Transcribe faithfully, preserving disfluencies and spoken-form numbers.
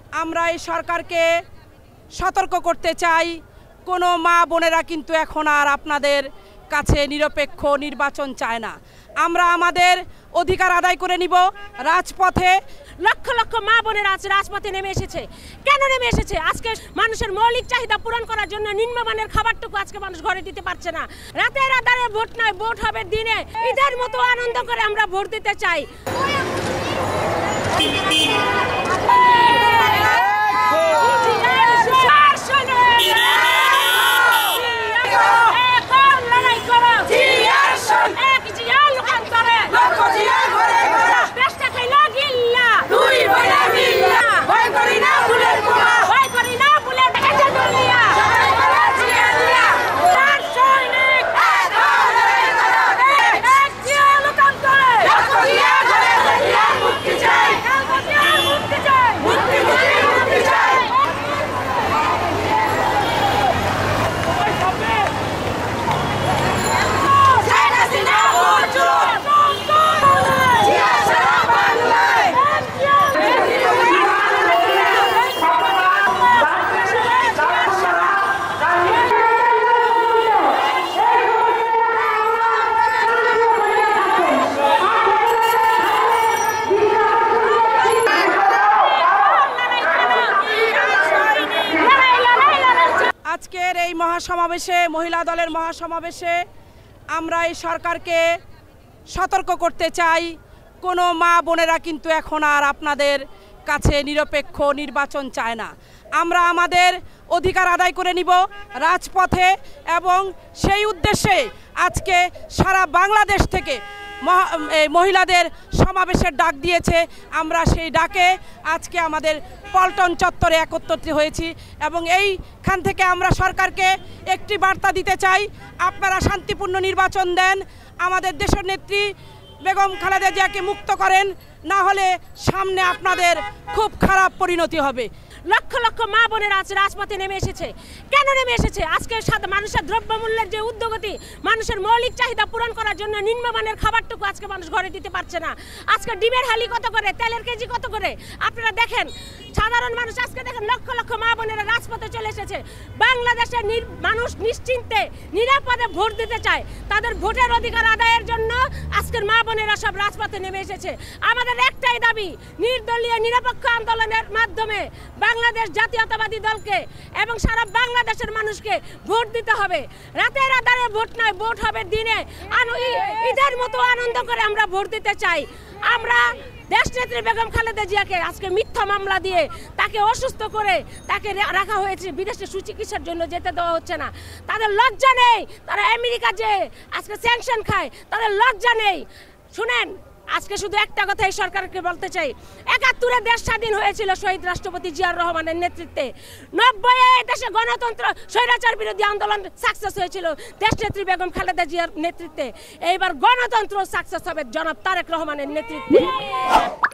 আমরা এই সরকারকে সতর্ক করতে চাই, কোনো মা বোনেরা কিন্তু এখন আর আপনাদের কাছে নিরপেক্ষ নির্বাচন চায় না। আমরা আমাদের অধিকার আদায় করে নিব রাজপথে। লক্ষ লক্ষ মা বোনেরা আজ রাজপথে নেমে এসেছে। কেন নেমে এসেছে? আজকে মানুষের মৌলিক চাহিদা পূরণ করার জন্য নিম্নমানের খাবারটুকু আজকে মানুষ ঘরে দিতে পারছে না। রাতের আধারে ভোট নয়, ভোট হবে দিনে। ঈদের মতো আনন্দ করে আমরা ভোট দিতে চাই। আজকের এই মহাসমাবেশে, মহিলা দলের মহাসমাবেশে আমরা এই সরকারকে সতর্ক করতে চাই, কোনো মা বোনেরা কিন্তু এখন আর আপনাদের কাছে নিরপেক্ষ নির্বাচন চায় না। আমরা আমাদের অধিকার আদায় করে নিব রাজপথে এবং সেই উদ্দেশ্যে আজকে সারা বাংলাদেশ থেকে মহিলাদের সমাবেশের ডাক দিয়েছে। আমরা সেই ডাকে আজকে আমাদের পল্টন চত্বরে একত্রিত হয়েছি এবং এইখান থেকে আমরা সরকারকে একটি বার্তা দিতে চাই, আপনারা শান্তিপূর্ণ নির্বাচন দেন, আমাদের দেশের নেত্রী বেগম খালেদা জিয়াকে মুক্ত করেন, না হলে সামনে আপনাদের খুব খারাপ পরিণতি হবে। লক্ষ লক্ষ মা বোনেরা আজ রাজপথে নেমে এসেছে। কেন নেমে এসেছে? আজকে মানুষের দ্রব্যমূল্যের যে ঊর্ধ্বগতি, মানুষের মৌলিক চাহিদা পূরণ করার জন্য নিম্নমানের খাবারটুকু আজকে মানুষ ঘরে দিতে পারছে না। আজকে ডিমের হালি কত করে, তেলের কেজি কত করে আপনারা দেখেন। সাধারণ মানুষ আজকে দেখেন লক্ষ লক্ষ মা বোনেরা রাজপথে চলে এসেছে। বাংলাদেশের মানুষ নিশ্চিন্তে নিরাপদে ভোট দিতে চায়, তাদের ভোটের অধিকার আদায়ের জন্য আজকের মা বোনেরা সব রাজপথে নেমে এসেছে। আমাদের একটাই দাবি, নির্দলীয় নিরপেক্ষ আন্দোলনের মাধ্যমে বাংলাদেশ জাতীয়তাবাদী দলকে এবং সারা বাংলাদেশের মানুষকে ভোট দিতে হবে। রাতের আধারে ভোট নয়, ভোট হবে দিনে। ঈদের মতো আনন্দ করে আমরা ভোট দিতে চাই। আমরা দেশনেত্রী বেগম খালেদা জিয়াকে আজকে মিথ্যা মামলা দিয়ে তাকে অসুস্থ করে তাকে রাখা হয়েছে, বিদেশে সুচিকিৎসার জন্য যেতে দেওয়া হচ্ছে না। তাদের লজ্জা নেই, তারা আমেরিকা যে আজকে স্যাংশন খায়, তাদের লজ্জা নেই। শুনেন, আজকে শুধু একটা কথা এই সরকারকে বলতে চাই, একাত্তরে দেশ স্বাধীন হয়েছিল শহীদ রাষ্ট্রপতি জিয়াউর রহমানের নেতৃত্বে। নব্বই এ দেশে গণতন্ত্র স্বৈরাচার বিরোধী আন্দোলন সাকসেস হয়েছিল দেশনেত্রী বেগম খালেদা জিয়ার নেতৃত্বে। এইবার গণতন্ত্র সাকসেস হবে জনাব তারেক রহমানের নেতৃত্বে।